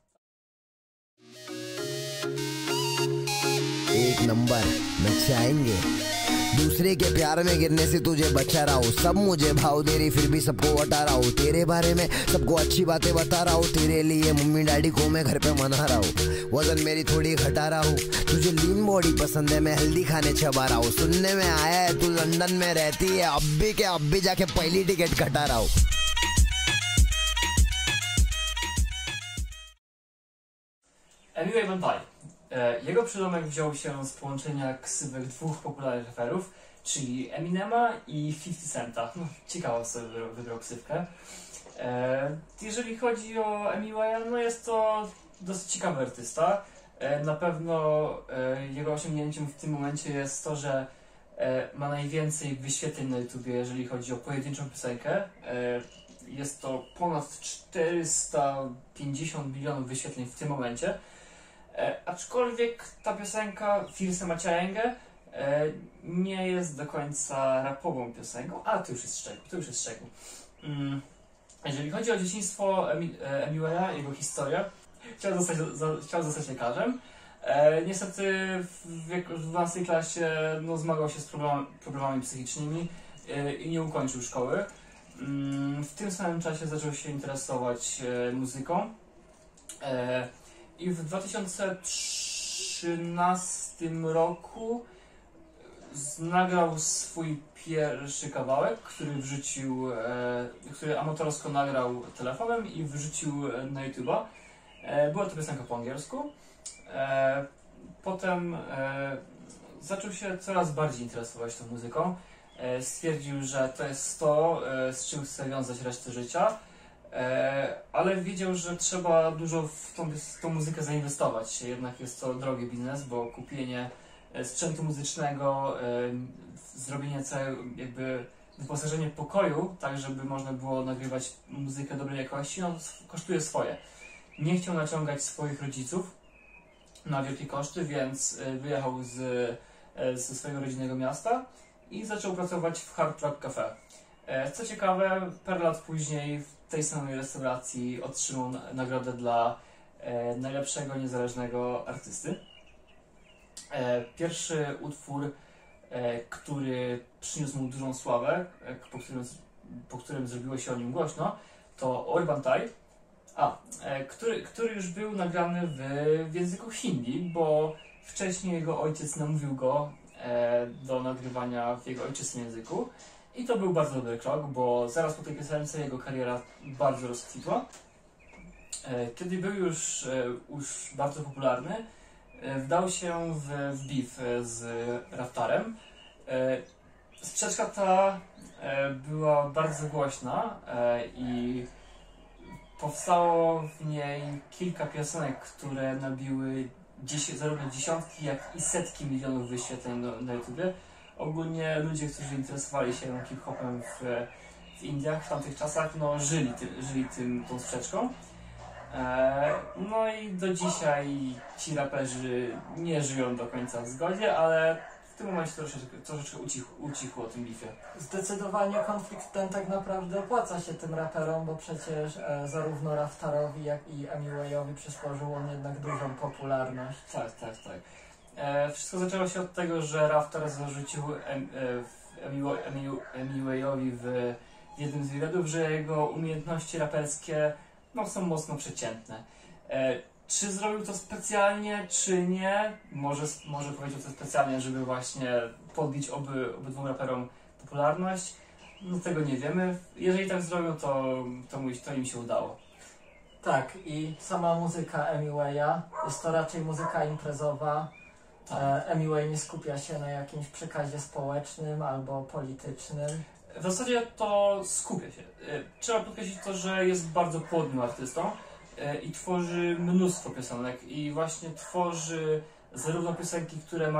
एक number नचाएंगे दूसरे के प्यार में गिरने से तुझे बचा रहा हूँ सब मुझे भाव दे रही फिर भी सबको हटा रहा हूँ तेरे बारे में सबको अच्छी बातें बता रहा हूँ तेरे लिए मम्मी डैडी को मैं घर पे मना रहा हूँ वजन मेरी थोड़ी घटा रहा हूँ तुझे लीन बॉडी पसंद है मैं हेल्दी खाने चबा रहा हूँ सुनने में आया है तू लंदन में रहती है अब भी जाके पहली टिकट कटा रहा हूँ Emiway Van Pai. Jego przydomek wziął się z połączenia ksywek dwóch popularnych raperów, czyli Eminema i 50 Centa. No, ciekawa sobie wybrał ksywkę. Jeżeli chodzi o Emiwaya, no jest to dosyć ciekawy artysta. Na pewno jego osiągnięciem w tym momencie jest to, że ma najwięcej wyświetleń na YouTubie, jeżeli chodzi o pojedynczą piosenkę. Jest to ponad 450 milionów wyświetleń w tym momencie. Aczkolwiek ta piosenka Firse Maciaenge nie jest do końca rapową piosenką, ale to już jest szczegół. Jeżeli chodzi o dzieciństwo Emiwaya, jego historię, chciał zostać lekarzem, Niestety w 12 klasie no, zmagał się z problemami psychicznymi i nie ukończył szkoły. W tym samym czasie zaczął się interesować muzyką i w 2013 roku nagrał swój pierwszy kawałek, który amatorsko nagrał telefonem i wrzucił na YouTube'a. Była to piosenka po angielsku. Potem zaczął się coraz bardziej interesować tą muzyką. Stwierdził, że to jest to, z czym chce wiązać resztę życia, ale wiedział, że trzeba dużo w tą muzykę zainwestować. Jednak jest to drogi biznes, bo kupienie sprzętu muzycznego, zrobienie całego, jakby wyposażenie pokoju, tak żeby można było nagrywać muzykę dobrej jakości, no, kosztuje swoje. Nie chciał naciągać swoich rodziców na wielkie koszty, więc wyjechał ze swojego rodzinnego miasta i zaczął pracować w Hard Rock Cafe. Co ciekawe, parę lat później w tej samej restauracji otrzymał nagrodę dla najlepszego niezależnego artysty. Pierwszy utwór, który przyniósł mu dużą sławę, po którym zrobiło się o nim głośno, to Urban Thai, który już był nagrany w języku hindi, bo wcześniej jego ojciec namówił go do nagrywania w jego ojczystym języku. I to był bardzo dobry krok, bo zaraz po tej piosence jego kariera bardzo rozkwitła. Kiedy był już bardzo popularny, wdał się w beef z Raftarem. Sprzeczka ta była bardzo głośna i powstało w niej kilka piosenek, które nabiły zarówno dziesiątki, jak i setki milionów wyświetleń na YouTubie. Ogólnie ludzie, którzy interesowali się hip-hopem w Indiach w tamtych czasach, no, żyli tą sprzeczką. No i do dzisiaj ci raperzy nie żyją do końca w zgodzie, ale w tym momencie troszeczkę ucichło o tym bifie. Zdecydowanie konflikt ten tak naprawdę opłaca się tym raperom, bo przecież zarówno Raftarowi, jak i Emiwayowi przysłużył on jednak dużą popularność. Tak. Wszystko zaczęło się od tego, że Raftar zarzucił Emiwayowi w jednym z wywiadów, że jego umiejętności raperskie no, są mocno przeciętne. Czy zrobił to specjalnie, czy nie? Może powiedział to specjalnie, żeby właśnie podbić obydwu raperom popularność. No tego nie wiemy. Jeżeli tak zrobił, to im się udało. Tak, i sama muzyka Emiwaya jest to raczej muzyka imprezowa. Tak. Emiway nie skupia się na jakimś przekazie społecznym albo politycznym. W zasadzie to skupia się. Trzeba podkreślić to, że jest bardzo płodnym artystą i tworzy mnóstwo piosenek i właśnie tworzy zarówno piosenki, które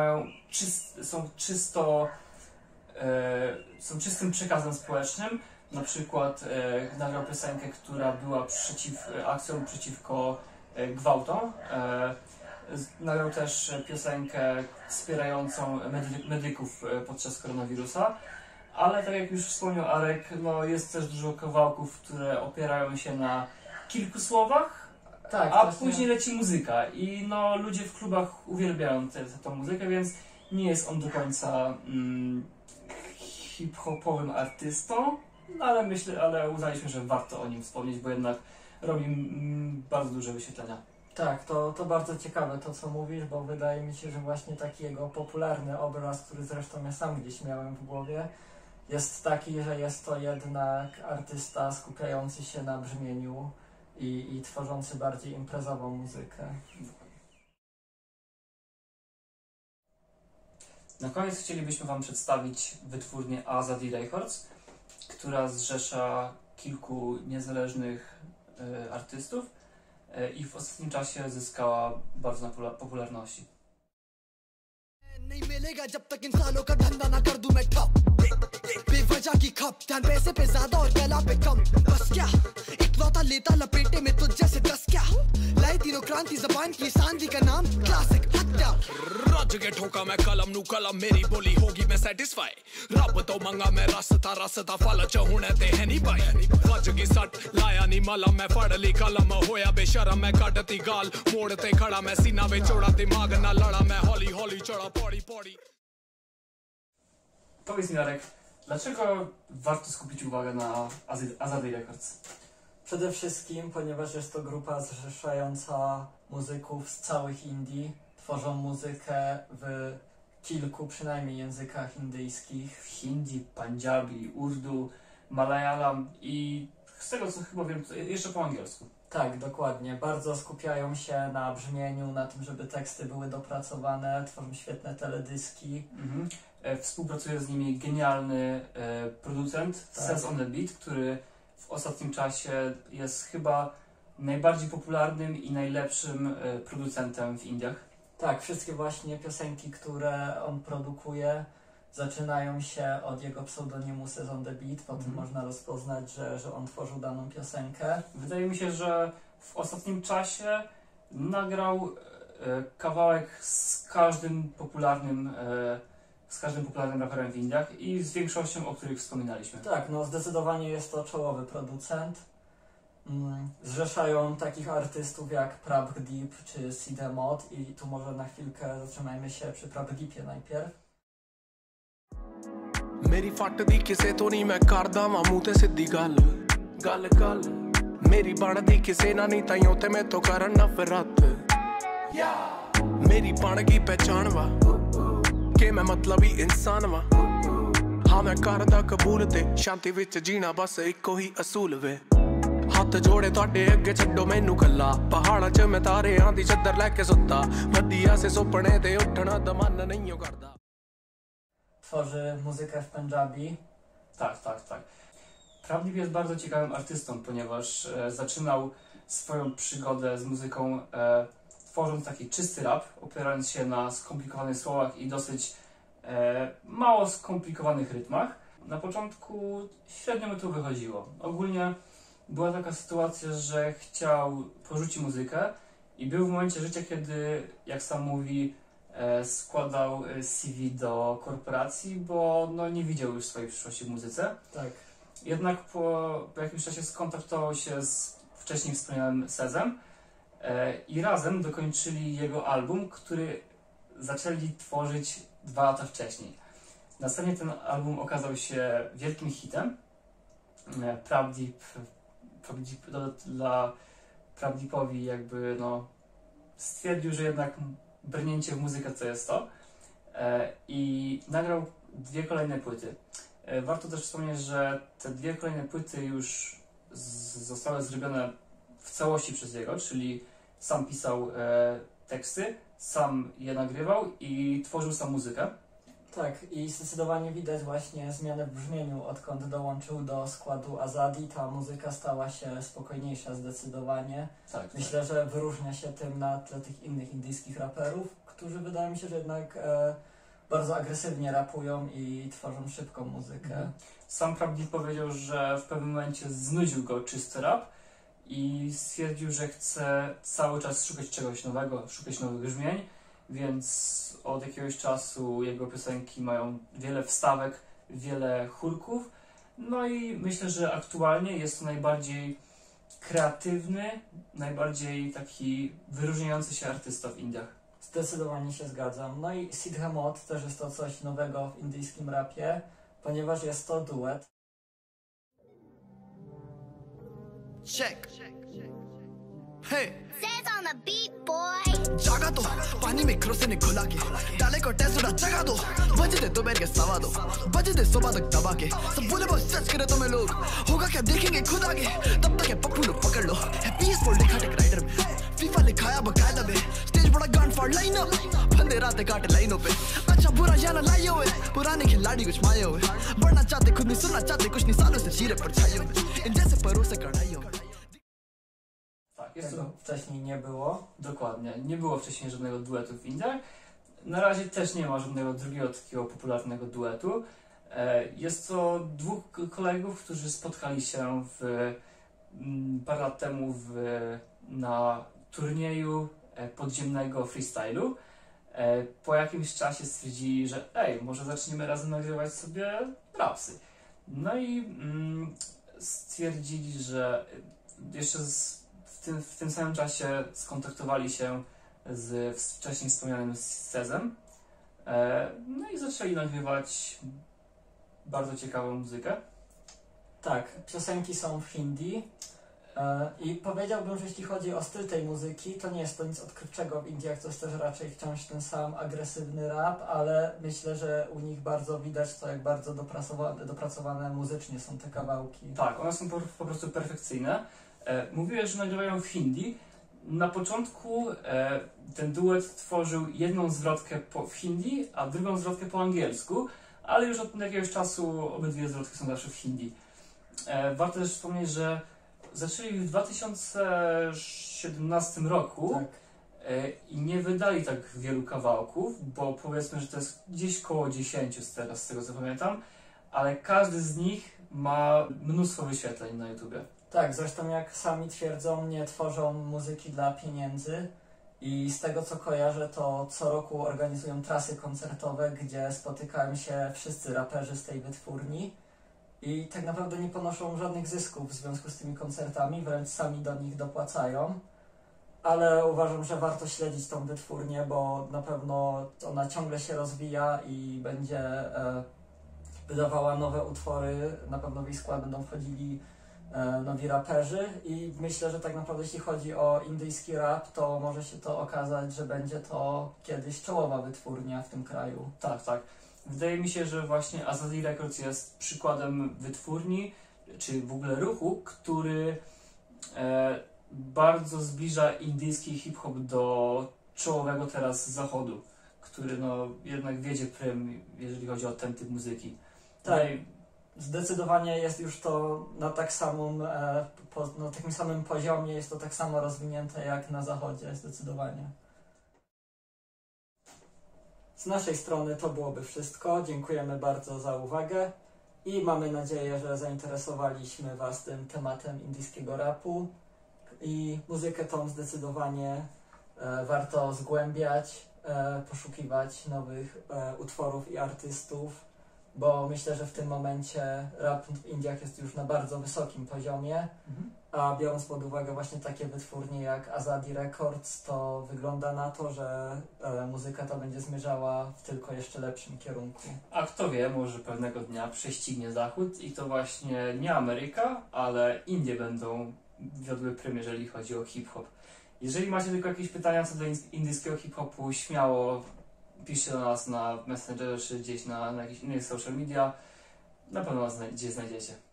są czystym przekazem społecznym. Na przykład nagrał piosenkę, która była akcją przeciwko gwałtom. Nagrał też piosenkę wspierającą medyków podczas koronawirusa. Ale tak jak już wspomniał Arek, no jest też dużo kawałków, które opierają się na kilku słowach, tak, a później leci muzyka i no ludzie w klubach uwielbiają tę muzykę, więc nie jest on do końca hip-hopowym artystą, ale uznaliśmy, że warto o nim wspomnieć, bo jednak robi bardzo duże wyświetlenia. Tak, to bardzo ciekawe to, co mówisz, bo wydaje mi się, że właśnie taki jego popularny obraz, który zresztą ja sam gdzieś miałem w głowie, jest taki, że jest to jednak artysta skupiający się na brzmieniu i tworzący bardziej imprezową muzykę. Na koniec chcielibyśmy Wam przedstawić wytwórnię Azadi Records, która zrzesza kilku niezależnych artystów i w ostatnim czasie zyskała bardzo na popularności. नहीं मिलेगा जब तक इंसानों का धंधा ना कर दूं मैं ठप बेवजह की खप ध्यान पैसे पे ज्यादा और कला पे कम बस क्या इकलौता लेता लपेटे में तो जैसे दस क्या लाए तीनों क्रांति जबान की सांझी का नाम क्लासिक हत्या रज के ठोका मैं कलम नू कलम मेरी बोली होगी मैं सैटिस्फाई रब तो मंगा मैं रसता फल च हुणे ते है नी पाई वज की सट लाया नी मलम मैं फड़ ली कलम होया बेशरम मैं कटती गाल मोड़ ते खड़ा मैं सीना वे चोड़ा दिमाग ना लड़ा मैं हौली हौली चढ़ा पौड़ी Pauri. Powiedz mi, Jarek, dlaczego warto skupić uwagę na Azadi Records? Przede wszystkim, ponieważ jest to grupa zrzeszająca muzyków z całych Indii. Tworzą muzykę w kilku przynajmniej językach indyjskich. Hindi, Punjabi, Urdu, Malayalam i z tego co chyba wiem, jeszcze po angielsku. Tak, dokładnie. Bardzo skupiają się na brzmieniu, na tym, żeby teksty były dopracowane, tworzą świetne teledyski. Współpracuje z nimi genialny producent, Sez on the Beat, który w ostatnim czasie jest chyba najbardziej popularnym i najlepszym producentem w Indiach. Tak, wszystkie właśnie piosenki, które on produkuje, zaczynają się od jego pseudonimu Sez on the Beat, potem można rozpoznać, że on tworzył daną piosenkę. Wydaje mi się, że w ostatnim czasie nagrał kawałek z każdym popularnym raperem w Indiach i z większością, o których wspominaliśmy. Tak, no zdecydowanie jest to czołowy producent. Zrzeszają takich artystów jak Prabdeep czy Sidemot i tu może na chwilkę zatrzymajmy się przy Prabdeepie najpierw. मेरी फटदी किसे तो नहीं मैं करदा मां मूंह ते सिद्धी गल गल गल मेरी बनदी किसे ना नहीं ताइयों ते मैं तो करन नफरत मेरी बन गई पहचान वा के मैं मतलबी इंसान वा हाँ मैं करदा कबूल ते शांति विच जीना बस इको ही असूल वे हत्थ जोड़े तुहाडे अगे छड्डो मैनू कल्ला पहाड़ां च मैं तारेआं दी चद्दर लैके सुत्ता वधिया से सुपने ते उठना दा मन नहीं करदा. Tworzy muzykę w Pendżabi. Tak. Prabdeep jest bardzo ciekawym artystą, ponieważ zaczynał swoją przygodę z muzyką tworząc taki czysty rap, opierając się na skomplikowanych słowach i dosyć mało skomplikowanych rytmach. Na początku średnio mu to wychodziło. Ogólnie była taka sytuacja, że chciał porzucić muzykę i był w momencie życia, kiedy, jak sam mówi, składał CV do korporacji, bo no, nie widział już swojej przyszłości w muzyce. Tak. Jednak po jakimś czasie skontaktował się z wcześniej wspomnianym Sezem i razem dokończyli jego album, który zaczęli tworzyć 2 lata wcześniej. Następnie ten album okazał się wielkim hitem. Prabdeepowi jakby no, stwierdził, że jednak brnięcie w muzykę to jest to i nagrał 2 kolejne płyty. Warto też wspomnieć, że te 2 kolejne płyty już zostały zrobione w całości przez niego, czyli sam pisał teksty, sam je nagrywał i tworzył sam muzykę. Tak, i zdecydowanie widać właśnie zmianę w brzmieniu, odkąd dołączył do składu Azadi. Ta muzyka stała się spokojniejsza zdecydowanie. Tak, Myślę, że wyróżnia się tym na tle tych innych indyjskich raperów, którzy wydaje mi się, że jednak bardzo agresywnie rapują i tworzą szybką muzykę. Sam Prabdeep powiedział, że w pewnym momencie znudził go czysty rap i stwierdził, że chce cały czas szukać czegoś nowego, szukać nowych brzmień, więc od jakiegoś czasu jego piosenki mają wiele wstawek, wiele chórków. No i myślę, że aktualnie jest to najbardziej kreatywny, najbardziej taki wyróżniający się artysta w Indiach. Zdecydowanie się zgadzam. No i Sidemot też jest to coś nowego w indyjskim rapie, ponieważ jest to duet. Check. Hey. Says on the beat, boy. जागा तो पानी में क्रोसे ने खुला के डाले को टेस्ट उड़ा जगा दो बजे दे दोपहर के सवा दो बजे दे सुबह तक दबा के सब बोले बस सच करे तुम्हें लोग होगा क्या देखेंगे खुद आगे तब तक है पप्पू लो पकड़ लो है पीसफुल लिखा टेक राइडर में फीफा लिखाया बकायदा में स्टेज बड़ा गन फॉर लाइन अप बंदे रातें काटे लाइनों पे अच्छा बुरा याना लाए हुए पुराने खिलाड़ी कुछ माये हुए बढ़ना चाहते खुद नहीं सुनना चाहते कुछ नहीं सालों से चीरे पर छाए हुए इन जैसे परों से कढ़ाई हो. Tego wcześniej nie było. Dokładnie, nie było wcześniej żadnego duetu w Indiach. Na razie też nie ma żadnego drugiego takiego popularnego duetu. Jest to 2 kolegów, którzy spotkali się parę lat temu na turnieju podziemnego freestylu. Po jakimś czasie stwierdzili, że może zaczniemy razem nagrywać sobie rapsy. No i stwierdzili, że jeszcze w tym samym czasie skontaktowali się z wcześniej wspomnianym Sezem. No i zaczęli nagrywać bardzo ciekawą muzykę. Tak, piosenki są w hindi i powiedziałbym, że jeśli chodzi o styl tej muzyki, to nie jest to nic odkrywczego w Indiach, to jest też raczej wciąż ten sam agresywny rap, ale myślę, że u nich bardzo widać to, jak bardzo dopracowane muzycznie są te kawałki. Tak, one są po prostu perfekcyjne. Mówiłeś, że nagrywają w hindi. Na początku ten duet tworzył jedną zwrotkę w hindi, a drugą zwrotkę po angielsku, ale już od jakiegoś czasu obydwie zwrotki są zawsze w hindi. Warto też wspomnieć, że zaczęli w 2017 roku i nie wydali tak wielu kawałków, bo powiedzmy, że to jest gdzieś koło 10 teraz, z tego co pamiętam, ale każdy z nich ma mnóstwo wyświetleń na YouTubie. Tak, zresztą jak sami twierdzą, nie tworzą muzyki dla pieniędzy i z tego co kojarzę, to co roku organizują trasy koncertowe, gdzie spotykają się wszyscy raperzy z tej wytwórni i tak naprawdę nie ponoszą żadnych zysków w związku z tymi koncertami, wręcz sami do nich dopłacają. Ale uważam, że warto śledzić tą wytwórnię, bo na pewno ona ciągle się rozwija i będzie wydawała nowe utwory, na pewno w jej skład będą wchodzili nowi raperzy i myślę, że tak naprawdę jeśli chodzi o indyjski rap, to może się to okazać, że będzie to kiedyś czołowa wytwórnia w tym kraju. Tak, tak. Wydaje mi się, że właśnie Azadi Records jest przykładem wytwórni, czy w ogóle ruchu, który bardzo zbliża indyjski hip-hop do czołowego teraz zachodu, który jednak wiedzie prym, jeżeli chodzi o ten typ muzyki. Tak. Zdecydowanie jest już to na takim samym poziomie, jest to tak samo rozwinięte jak na zachodzie, zdecydowanie. Z naszej strony to byłoby wszystko. Dziękujemy bardzo za uwagę i mamy nadzieję, że zainteresowaliśmy Was tym tematem indyjskiego rapu i muzykę tą zdecydowanie warto zgłębiać, poszukiwać nowych utworów i artystów, bo myślę, że w tym momencie rap w Indiach jest już na bardzo wysokim poziomie, a biorąc pod uwagę właśnie takie wytwórnie jak Azadi Records, to wygląda na to, że muzyka ta będzie zmierzała w tylko jeszcze lepszym kierunku. A kto wie, może pewnego dnia prześcignie Zachód i to właśnie nie Ameryka, ale Indie będą wiodły prym, jeżeli chodzi o hip-hop. Jeżeli macie tylko jakieś pytania co do indyjskiego hip-hopu, śmiało piszcie do nas na Messengerze czy gdzieś na jakichś innych social media. Na pewno nas gdzieś znajdziecie.